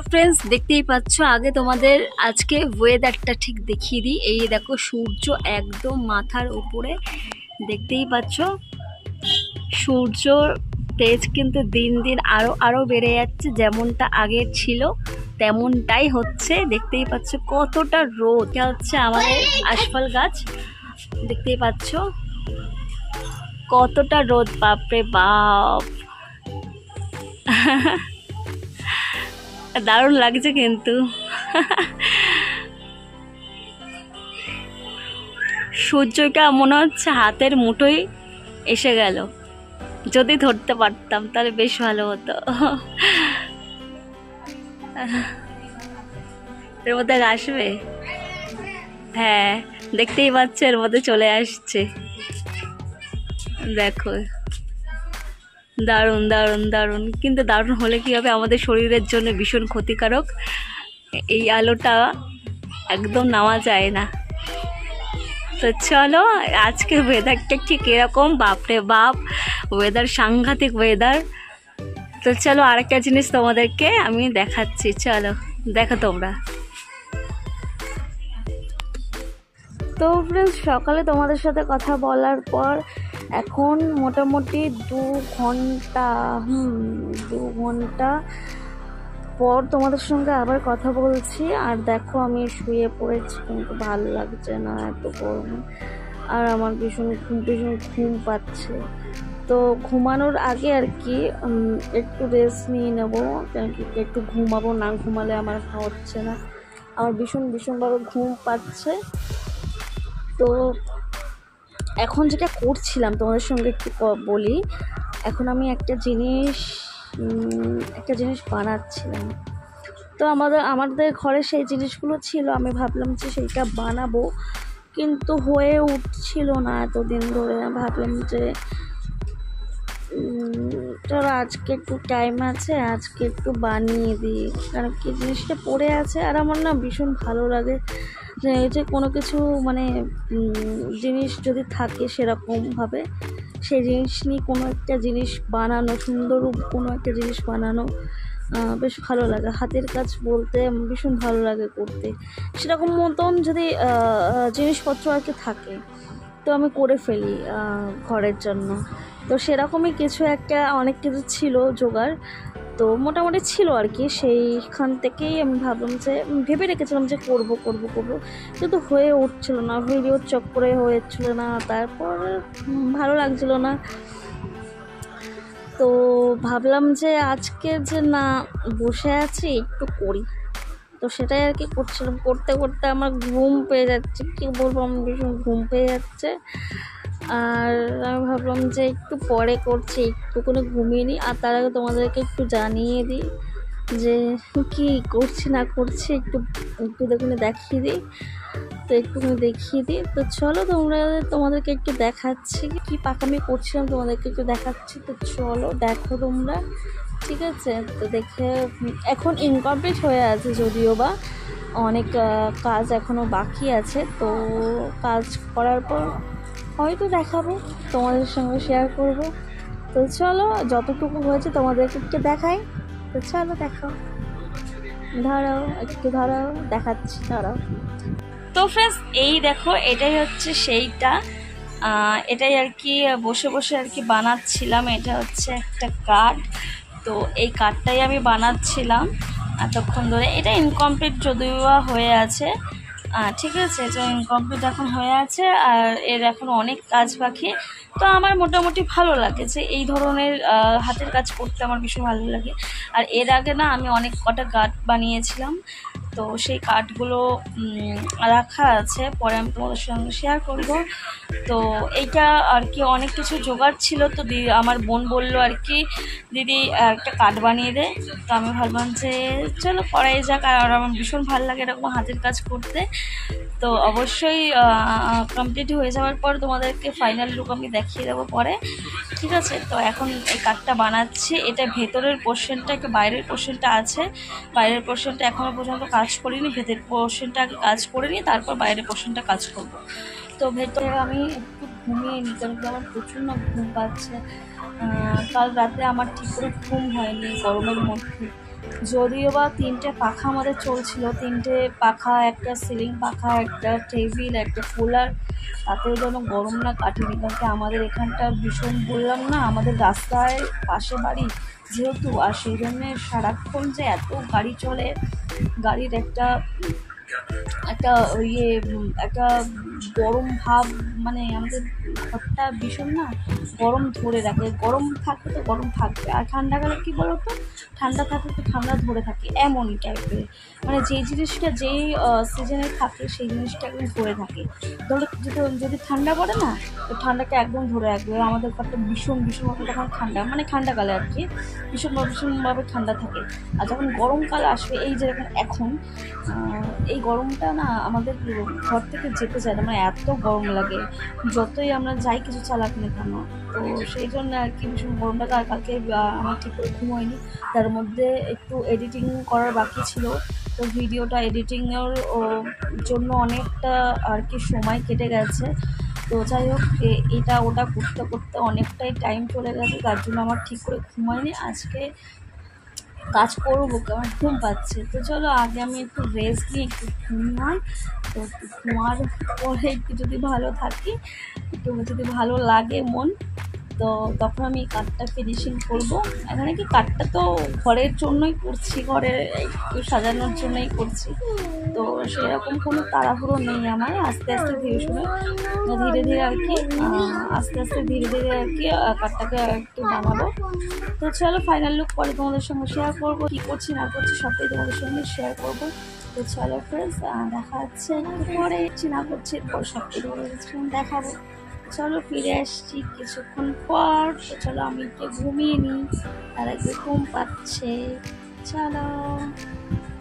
Friends দেখতেই পাচ্ছ, আগে তোমাদের আজকে ওয়েদারটা ঠিক দেখিয়ে দিই। এই দেখো সূর্য একদম মাথার উপরে, দেখতেই পাচ্ছ সূর্যর তেজ কিন্তু দিন দিন আরো বেড়ে যাচ্ছে। যেমনটা আগে ছিল তেমনটাই হচ্ছে। দেখতেই পাচ্ছ কতটা রোদ। এটা হচ্ছে আমাদের আশফল গাছ, দেখতেই পাচ্ছ কতটা রোদ, বাপরে বাপ। দারুণ লাগছে কিন্তু। সূর্যটা মনে হচ্ছে হাতের মুঠোয় এসে গেল। যদি ধরতে পারতাম তাহলে বেশ ভালো হতো। এর মধ্যে আসবে, হ্যাঁ দেখতেই পাচ্ছ এর মধ্যে চলে আসছে। দেখো দারুণ দারুণ দারুণ, কিন্তু দারুণ হলে কি হবে, আমাদের শরীরের জন্য ভীষণ ক্ষতিকারক। এই আলোটা একদম নেওয়া যায় না। তো চলো আজকে ওয়েদারটা ঠিক এরকম, বাপরে বাপ ওয়েদার, সাংঘাতিক ওয়েদার। তো চলো আরেকটা জিনিস তোমাদেরকে আমি দেখাচ্ছি, চলো দেখো তোমরা। তো ফ্রেন্ডস সকালে তোমাদের সাথে কথা বলার পর এখন মোটামুটি 2 ঘন্টা পর তোমাদের সঙ্গে আবার কথা বলছি। আর দেখো আমি শুয়ে পড়েছি, কিন্তু ভালো লাগছে না এত গরমে। আর আমার ভীষণ ঘুম পাচ্ছে। তো ঘুমানোর আগে আর কি একটু রেস্ট নিয়ে নেবো, কারণ কি একটু ঘুমাবো, না ঘুমালে আমার হচ্ছে না। আমার ভীষণভাবে ঘুম পাচ্ছে। তো এখন যেটা করছিলাম তোমাদের সঙ্গে একটু বলি। এখন আমি একটা জিনিস বানাচ্ছিলাম। তো আমাদের ঘরে সেই জিনিসগুলো ছিল, আমি ভাবলাম যে সেইটা বানাবো, কিন্তু হয়ে উঠছিল না এতদিন ধরে। ভাবলাম যে চলো আজকে একটু টাইম আছে, আজকে একটু বানিয়ে দিই। কারণ কি জিনিসটা পড়ে আছে, আর আমার না ভীষণ ভালো লাগে যে কোনো কিছু মানে জিনিস যদি থাকে সেরকমভাবে সেই জিনিস নিয়ে কোনো একটা জিনিস বানানো, সুন্দর কোনো একটা জিনিস বানানো বেশ ভালো লাগে। হাতের কাজ বলতে ভীষণ ভালো লাগে করতে। সেরকম মতন যদি জিনিসপত্র আর কি থাকে তো আমি করে ফেলি ঘরের জন্য। তো সেরকমই কিছু একটা, অনেক কিছু ছিল জোগাড়, তো মোটামুটি ছিল আর কি। সেইখান থেকেই আমি ভাবলাম যে ভেবে রেখেছিলাম যে করব, কিন্তু হয়ে উঠছিল না, ভিডিওর চক্করে হয়েছিল না। তারপর ভালো লাগছিল না, তো ভাবলাম যে আজকে যে না বসে আছি একটু করি। তো সেটাই আর কি করছিলাম। করতে করতে আমার ঘুম পেয়ে যাচ্ছে, কী বলবো, আমার ভীষণ ঘুম পেয়ে যাচ্ছে। আর আমি ভাবলাম যে একটু পরে করছি, একটুখানি ঘুমিয়ে নিই। আর তার আগে তোমাদেরকে একটু জানিয়ে দিই যে কি করছি না করছি, একটু দেখিয়ে দিই। তো একটুখানি দেখিয়ে দিই। তো চলো তোমাদেরকে একটু দেখাচ্ছি কি পাকামি করছিলাম, তোমাদেরকে একটু দেখাচ্ছি। তো চলো দেখো তোমরা, ঠিক আছে? তো দেখে এখন ইনকমপ্লিট হয়ে আছে, যদিও বা অনেক কাজ এখনও বাকি আছে। তো কাজ করার পর হয়তো দেখাবো, তোমাদের সঙ্গে শেয়ার করব। তো চলো যতটুকু হয়েছে তোমাদেরকে একটু দেখাই। তো চলো দেখো, দাঁড়াও দেখাচ্ছি, দাঁড়াও। তো ফ্রেন্ডস এই দেখো, এটাই হচ্ছে সেইটা, এটাই আর কি বসে আর কি বানাচ্ছিলাম। এটা হচ্ছে একটা কাঠ। তো এই কাঠটাই আমি বানাচ্ছিলাম এতক্ষণ ধরে। এটা ইনকমপ্লিট যদিও হয়ে আছে, ঠিক আছে, এটা ইনকমপ্লিট এখন হয়ে আছে। আর এর এখন অনেক কাজ বাকি। তো আমার মোটামুটি ভালো লাগে যে এই ধরনের হাতের কাজ করতে আমার ভীষণ ভালো লাগে। আর এর আগে না আমি অনেক কটা কাঠ বানিয়েছিলাম, তো সেই কাঠগুলো রাখা আছে, পরে আমি তোমাদের সঙ্গে শেয়ার করব। তো এইটা আর কি অনেক কিছু জোগাড় ছিল। তো আমার বোন বললো আর কি, দিদি একটা কাঠ বানিয়ে দে। তো আমি ভাবলাম যে চলো করাই যাক। আর আমার ভীষণ ভালো লাগে এরকম হাতের কাজ করতে। তো অবশ্যই কমপ্লিট হয়ে যাওয়ার পর তোমাদেরকে ফাইনাল লুক আমি দেখিয়ে দেবো পরে, ঠিক আছে? তো এখন এই কাঠটা বানাচ্ছি। এটা ভেতরের পোর্শনটা, একটু বাইরের পোর্শনটা আছে। বাইরের পোর্শনটা এখনও পর্যন্ত কাজ করিনি, ভেতরের পোর্শনটা আগে কাজ করে নিই, তারপর বাইরের পোর্শনটা কাজ করব। তো ভেতরে আমি একটু ঘুমিয়ে নিই, কারণ আমার প্রচুর না ঘুম পাচ্ছে। কাল রাতে আমার ঠিক করে ঘুম হয়নি গরমের মধ্যে। যদিও বা 3টে পাখা আমাদের চলছিল, 3টে পাখা, একটা সিলিং পাখা, একটা টেবিল, একটা কুলার, তাতেও যেন গরম না কাটেনি। কারণ আমাদের এখানটা ভীষণ, বললাম না, আমাদের রাস্তায় পাশে বাড়ি যেহেতু, আর সেই জন্যে সারাক্ষণ যে এত গাড়ি চলে, গাড়ির একটা একটা একটা গরম ভাব, মানে আমাদের ঘরটা ভীষণ না গরম ধরে রাখে। গরম থাকবে তো গরম থাকবে, আর ঠান্ডাকালে কী বলো তো, ঠান্ডা থাকলে তো ঠান্ডা ধরে থাকে, এমনই টাইপের। মানে যেই জিনিসটা যেই সিজনে থাকে সেই জিনিসটা একদম ধরে থাকে। ধরো যদি ঠান্ডা পড়ে না, তো ঠান্ডাটা একদম ধরে রাখবে। আমাদের ঘরটা ভীষণভাবে তখন ঠান্ডা, মানে ঠান্ডাকালে আর কি ভীষণভাবে ঠান্ডা থাকে। আর যখন গরমকাল আসবে, এই যেরকম এখন এই গরমটা না আমাদের ঘর থেকে যেতে চায় না, মানে এত গরম লাগে যতই আমরা যাই কিছু চালাক না কেন। তো সেই জন্য আর কি ভীষণ গরমটাকে, আর কালকে আমার ঠিক করে ঘুম হয়নি, তার মধ্যে একটু এডিটিং করার বাকি ছিল। তো ভিডিওটা এডিটিংয়ের জন্য অনেকটা আর কি সময় কেটে গেছে। তো যাই হোক, এটা ওটা করতে করতে অনেকটাই টাইম চলে গেছে, তার জন্য আমার ঠিক করে ঘুম হয়নি। আজকে কাজ করবো, আমার ঘুম পাচ্ছে। তো চলো আগে আমি একটু রেস্ট নিই, একটু ঘুমাই। তো ঘুমার পরে একটু যদি ভালো থাকি, একটু যদি ভালো লাগে মন, তো তখন আমি কাঠটা ফিনিশিং করব। এখানে কি কাঠটা তো ঘরের জন্যই করছি, ঘরে একটু সাজানোর জন্যই করছি। তো সেরকম কোনো তাড়াহুড়ো নেই আমার, আস্তে আস্তে ধীরে ধীরে আর কি আস্তে আস্তে ধীরে ধীরে আর কি কাঠটাকে একটু বানাবো। তো চলো ফাইনাল লুক পরে তোমাদের সঙ্গে শেয়ার করবো, কী করছি না করছি সবটাই তোমাদের সঙ্গে শেয়ার করবো। তো চলো ফ্রেন্ডস, দেখা যাচ্ছে একটু পরে, না করছি এরপর সবটাই তোমাদের সঙ্গে দেখাবো। চলো ফিরে আসছি কিছুক্ষণ পর। তো চলো আমি একটু ঘুমিয়ে নিই, তার আগে ঘুম পাচ্ছে। চলো।